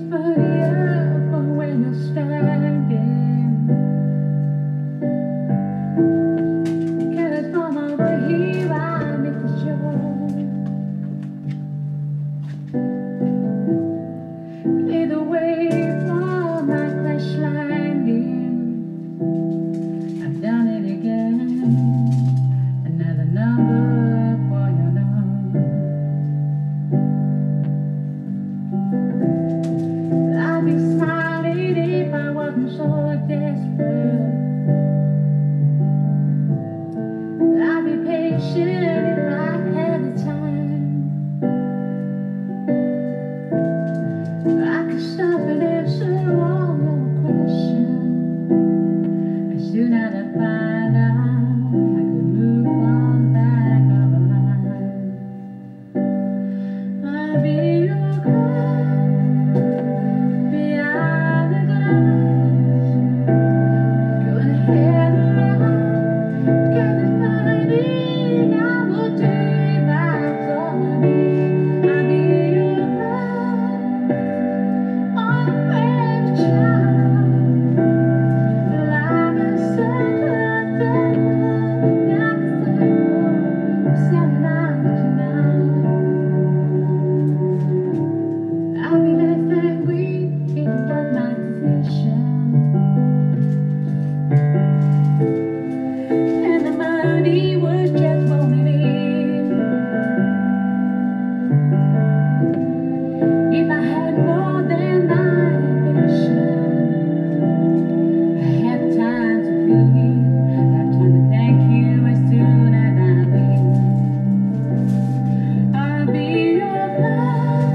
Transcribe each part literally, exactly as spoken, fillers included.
funnier for when you're standing. 'Cause from over here I make the show. Lead away from my crash landing. I've done it again. Another number for your love. I'd be smiling if I wasn't so desperate. I'd be patient if I had the time. I could stop and answer all your questions. As soon as I find out, I could move on back of the line. I'll be your girl behind the glass. Go ahead and laugh, 'cause it's funny. I will do it back for me. I'll be your girl, always child. Like a circle, circle, like a circle, seven out tonight. I'll be less angry if it was my decision. And the money was just rolling in. If I had more than my ambition, I have time to feel, have time to thank you as soon as I leave. I'll be your girl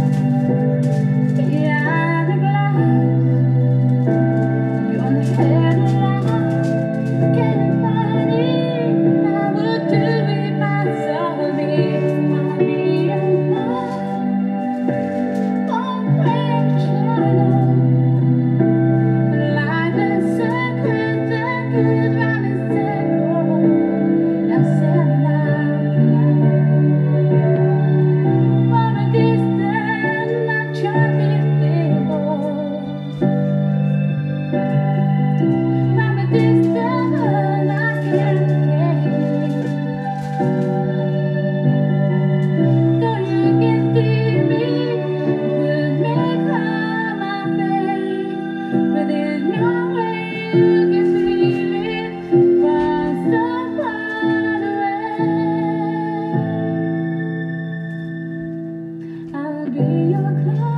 behind the glass. You're the head of life, getting funny. I would do it by some me. I'll be your girl, always shining. Like a circle, circle, round a circle. Now seven out tonight. From a distance, I try to stable. From a distance, I can't take. Though you can see me, could make all my pain. But there's no way you can feel it from so far away. I'll be your cloud.